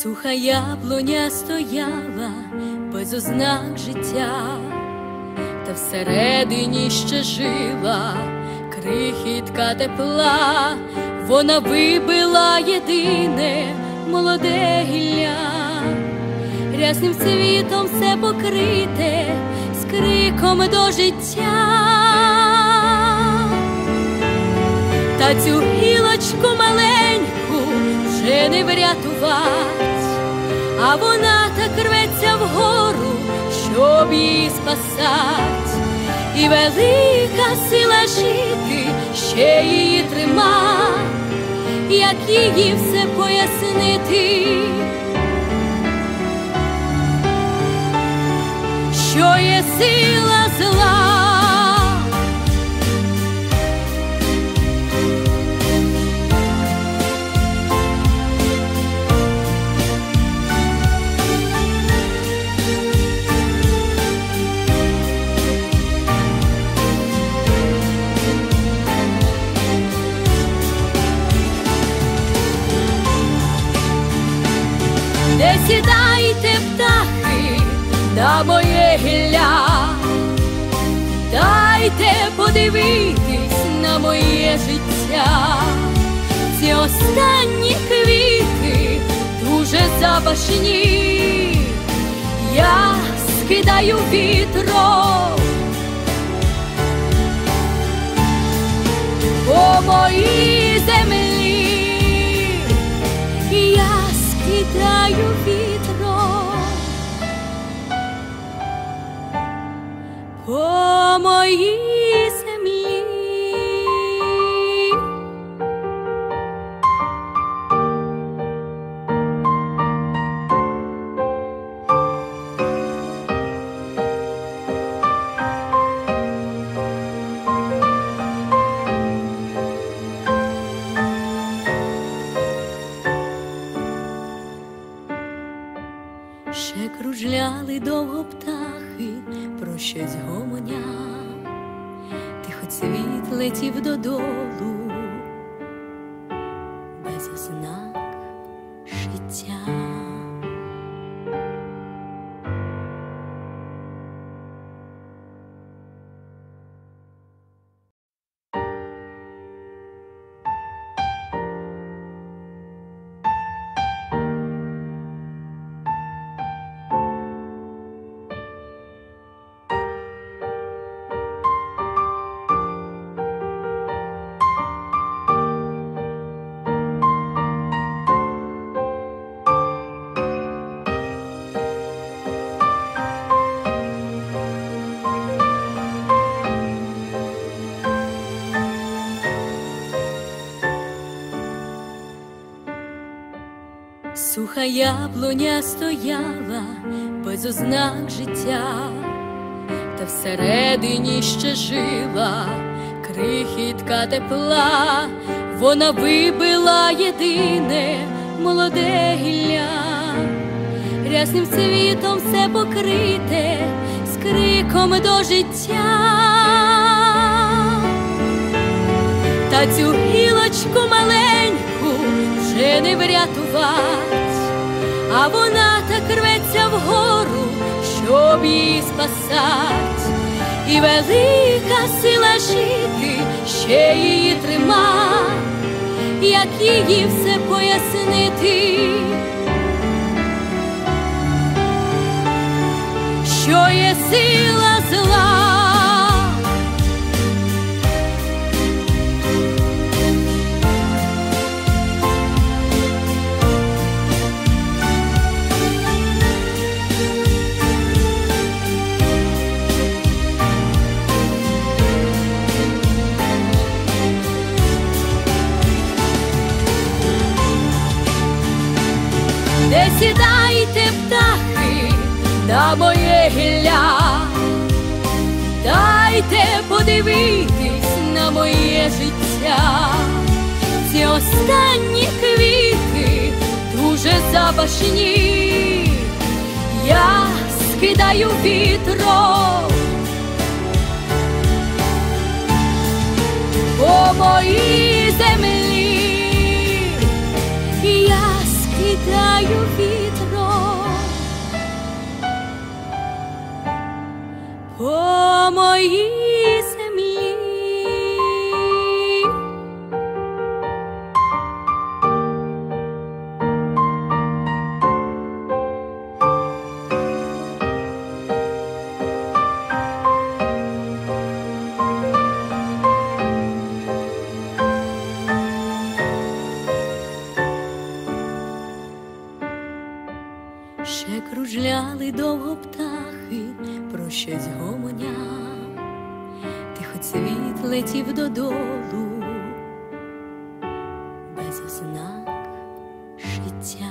Суха яблуня стояла без ознак життя, та всередині ще жила крихітка тепла. Вона вибила єдине молоде гілля, рясним цвітом все покрите, з криком до життя. Та цю гілочку маленьку вже не врятувать, а вона так рветься вгору, щоб її спасать. І велика сила жити ще її трима, як її все пояснити, що є сила зла. Не сідайте, птахи, на моє гілля, дайте подивитись на моє життя. Ці останні квіти дуже запашні, я скидаю вітром по моїй землі, я скидаю вітром по моїй землі. Ще кружляли довго птахи, про щось гомоня, тихо цвіт летів додолу, без ознак життя. Суха яблуня стояла без ознак життя, та всередині ще жила крихітка тепла. Вона вибила єдине молоде гілля, рясним цвітом все покрите, з криком до життя. Та цю гілочку маленьку вже не врятувать, а вона так рветься вгору, щоб її спасать. І велика сила жити ще її трима, як її все пояснити, що є сила зла. Не сідайте, птахи, на моє гілля, дайте подивитись на моє життя. Ці останні квіти дуже запашні, я скидаю вітром по моїй землі. Я скидаю вітром моїй землі. Ще кружляли довго птахи, про щось гомоня, тихо цвіт летів додолу, без ознак життя.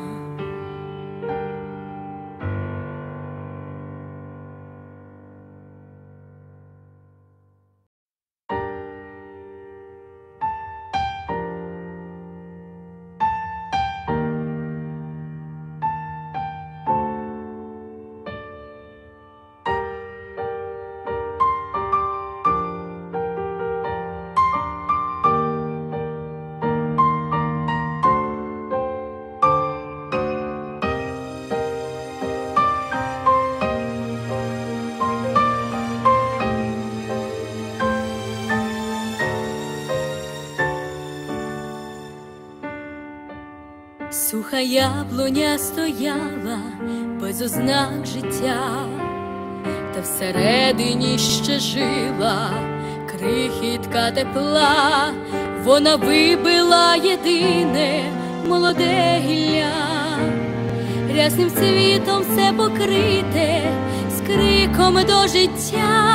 Суха яблуня стояла без ознак життя, та всередині ще жила крихітка тепла. Вона вибила єдине молоде гілля, рясним цвітом все покрите, з криком до життя.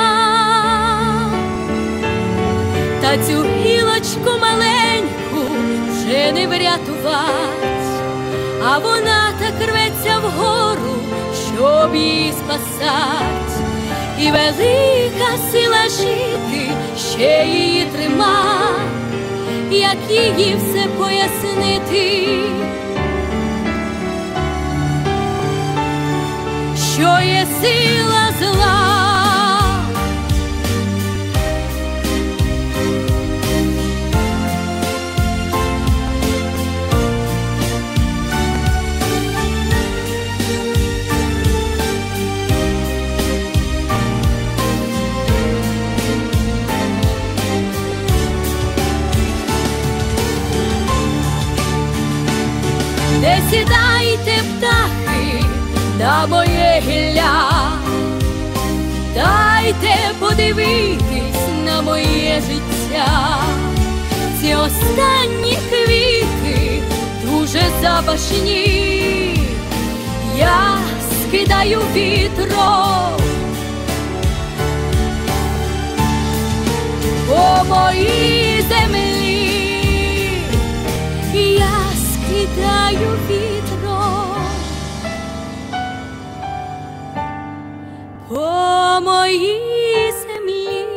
Та цю гілочку маленьку вже не врятувать, а вона так рветься вгору, щоб її спасать. І велика сила жити ще її трима, як її все пояснити, що є сила зла. Не сідайте, птахи, на моє гілля, дайте подивитись на моє життя. Ці останні квіти дуже запашні, я скидаю вітром по моїй землі. Я скидаю вітром по моїй землі.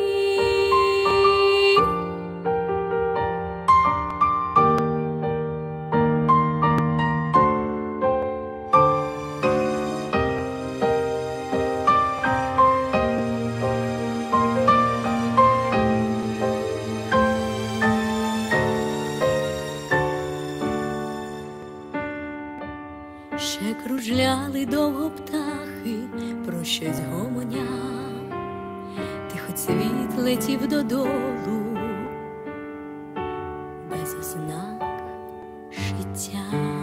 Ще кружляли довго птахи, про щось гомоня, тихо цвіт летів додолу, без ознак життя.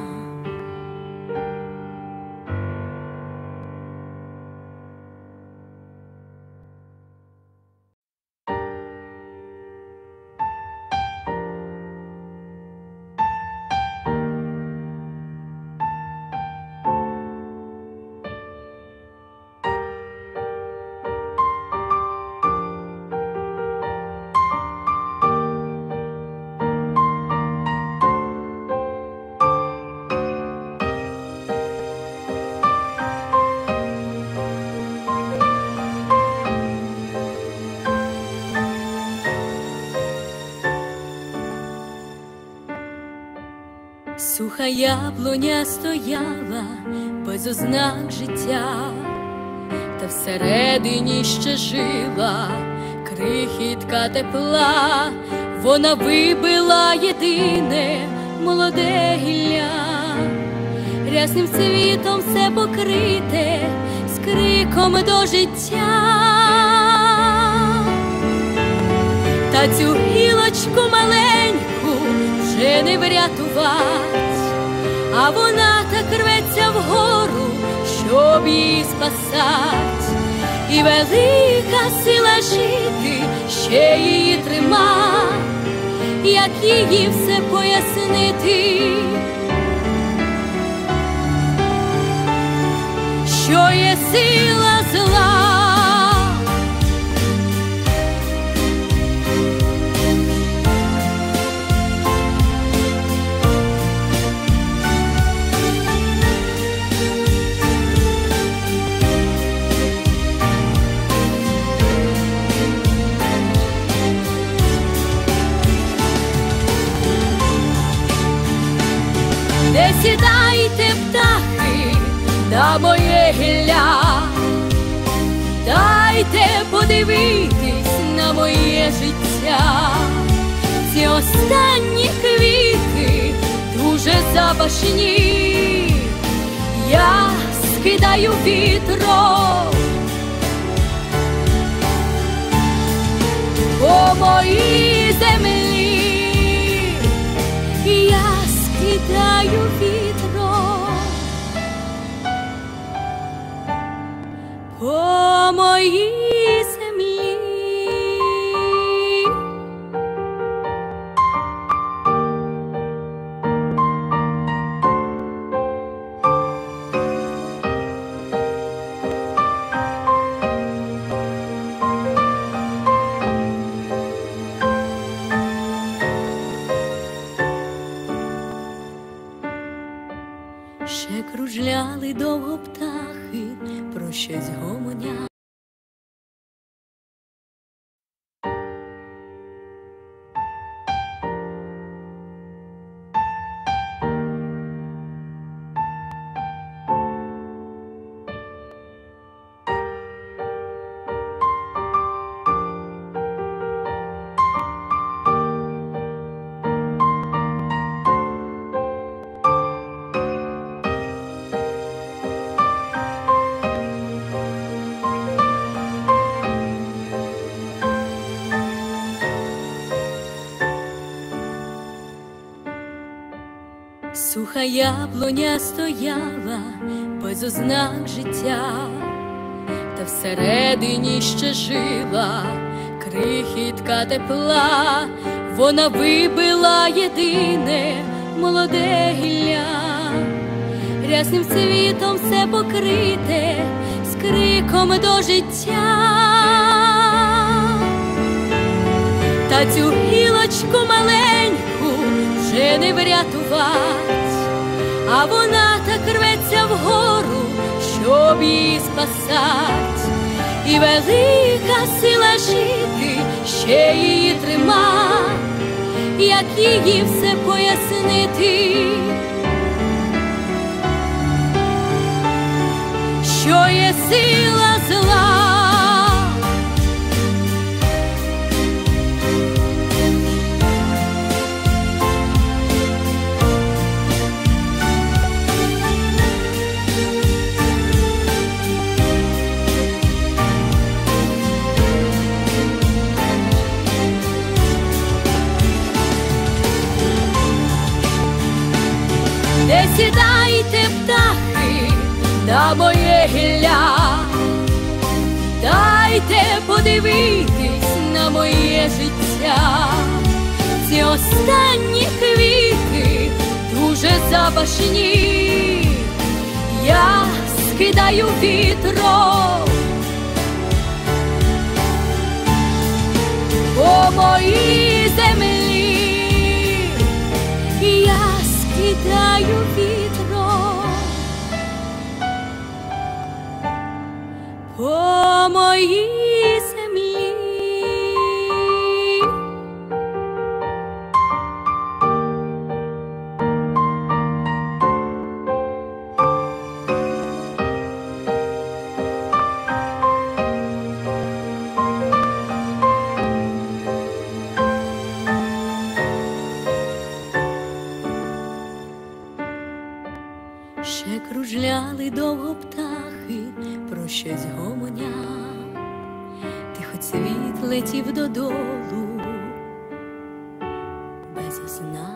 Суха яблуня стояла без ознак життя, та всередині ще жила крихітка тепла. Вона вибила єдине молоде гілля, рясним цвітом все покрите, з криком до життя. та цю гілочку маленьку вже не врятувать, а вона так рветься вгору, щоб її спасать, і велика сила жити ще її трима, як її все пояснити, що є сила зла. Не сідайте, птахи, на моє гілля, дайте подивитись на моє життя. Ці останні квіти дуже запашні, я скидаю вітром по моїй землі, я скидаю вітром по моїй землі. Ще кружляли довго птахи, про щось гомоня. Суха яблуня стояла без ознак життя, та всередині ще жила крихітка тепла. Вона вибила єдине молоде гілля, рясним цвітом все покрите, з криком до життя. Та цю гілочку маленьку вже не врятувать, а вона так рветься вгору, щоб її спасать, і велика сила жити ще її трима, як її все пояснити, що є сила зла. Не сідайте, птахи, на моє гілля, дайте подивитись на моє життя. Ці останні квіти дуже запашні, я скидаю вітром по моїй землі, я скидаю вітром по моїй землі. Ще кружляли довго птахи, про щось гомоня, тихо цвіт летів додолу, знаю.